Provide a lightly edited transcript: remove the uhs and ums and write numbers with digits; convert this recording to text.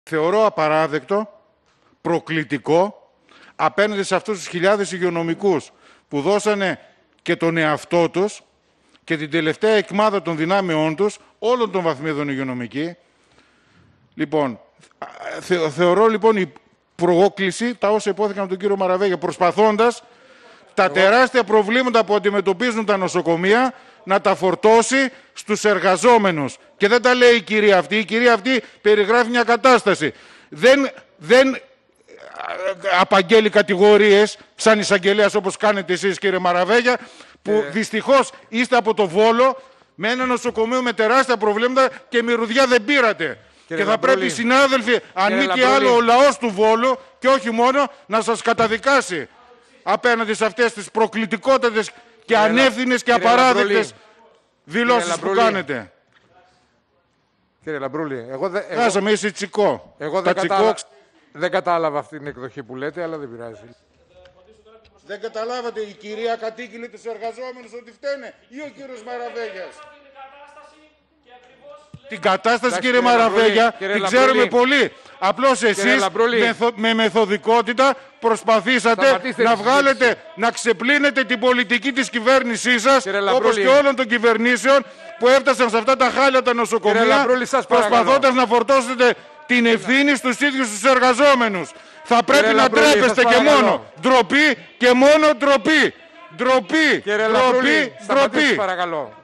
Θεωρώ απαράδεκτο, προκλητικό, απέναντι σε αυτούς τους χιλιάδες υγειονομικούς που δώσανε και τον εαυτό τους και την τελευταία εκμάδα των δυνάμεών τους, όλων των βαθμίδων υγειονομική. Λοιπόν, θεωρώ λοιπόν η πρόκληση, τα όσα υπόθηκαν από τον κύριο Μαραβέγια, προσπαθώντας τα τεράστια προβλήματα που αντιμετωπίζουν τα νοσοκομεία να τα φορτώσει στους εργαζόμενους. Και δεν τα λέει η κυρία αυτή. Η κυρία αυτή περιγράφει μια κατάσταση. Δεν απαγγέλει κατηγορίες σαν εισαγγελέας όπως κάνετε εσείς, κύριε Μαραβέγια, που δυστυχώς είστε από το Βόλο με ένα νοσοκομείο με τεράστια προβλήματα και μυρωδιά δεν πήρατε. Και θα πρέπει οι συνάδελφοι, αν μη και άλλο ο λαός του Βόλου και όχι μόνο, να σας καταδικάσει απέναντι σε αυτές τις προκλητικότητες και ανεύθυνες και απαράδεκτες δηλώσεις που κάνετε. Κύριε Λαμπρούλη, Χάσαμε, είσαι τσικό. Εγώ δεν κατάλαβα αυτή την εκδοχή που λέτε, αλλά δεν πειράζει. Δεν καταλάβατε, η κυρία κατήγγειλε τους εργαζόμενους ότι φταίνε ή ο κύριος Μαραβέγιας? Την κατάσταση, κύριε Μαραβέγια, την ξέρουμε πολύ. Απλώς εσείς με μεθοδικότητα προσπαθήσατε να βγάλετε, να ξεπλύνετε την πολιτική της κυβέρνησής σας, όπως και όλων των κυβερνήσεων που έφτασαν σε αυτά τα χάλια τα νοσοκομεία, προσπαθώντας να φορτώσετε την ευθύνη στους ίδιους τους εργαζόμενους. Θα πρέπει να ντρέπεστε και μόνο. Ντροπή και μόνο ντροπή. Ντροπή, ντροπή, ντροπή. Παρακαλώ.